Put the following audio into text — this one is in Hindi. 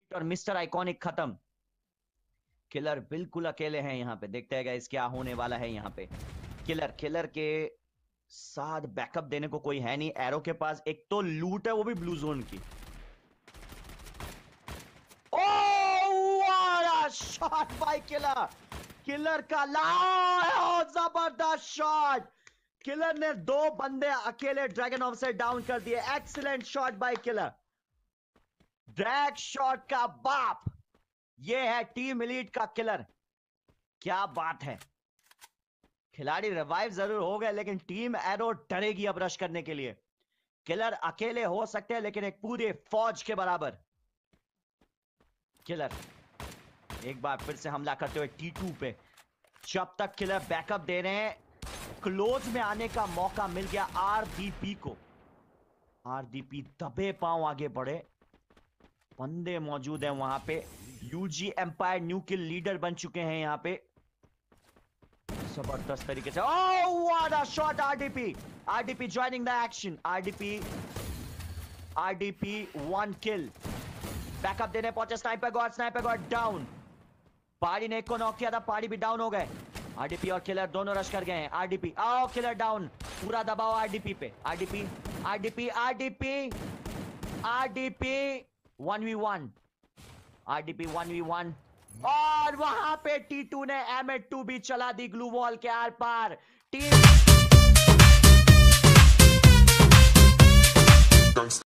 और मिस्टर आइकॉनिक खत्म। किलर बिल्कुल अकेले हैं यहाँ पे। देखते हैं गाइस क्या होने वाला है यहाँ पे। किलर के साथ बैकअप देने को कोई है नहीं। एरो के पास एक तो लूट है, वो भी ब्लू जोन की। Oh shot by killer. Killer का जबरदस्त शॉट। किलर ने 2 बंदे अकेले ड्रैगन से डाउन कर दिए। Excellent shot by killer. Drag shot का बाप ये है टीम एलीट का किलर। क्या बात है। खिलाड़ी रिवाइव जरूर हो गए, लेकिन टीम एरो डरेगी अब रश करने के लिए। किलर अकेले हो सकते हैं, लेकिन एक पूरे फौज के बराबर। किलर एक बार फिर से हमला करते हुए T2 पे। जब तक किलर बैकअप दे रहे हैं, क्लोज में आने का मौका मिल गया आरडीपी को। आरडीपी दबे पांव आगे बढ़े। बंदे मौजूद हैं वहां पे। UG empire new kill leader बन चुके हैं यहां पे जबरदस्त तरीके से। Oh what a shot. RDP joining the action. RDP 1 kill. Backup देने पहुंचे स्नाइपर गॉड डाउन। पहाड़ी ने एक को नॉक किया था, पहाड़ी भी डाउन हो गए। आरडीपी और किलर दोनों रश कर गए हैं। आरडीपी आओ, किलर डाउन। पूरा दबाव आरडीपी पे। RDP 1v1। आरडीपी 1v1 और वहां पे T2 ने M2 भी चला दी ग्लू वॉल के आर पार। टीम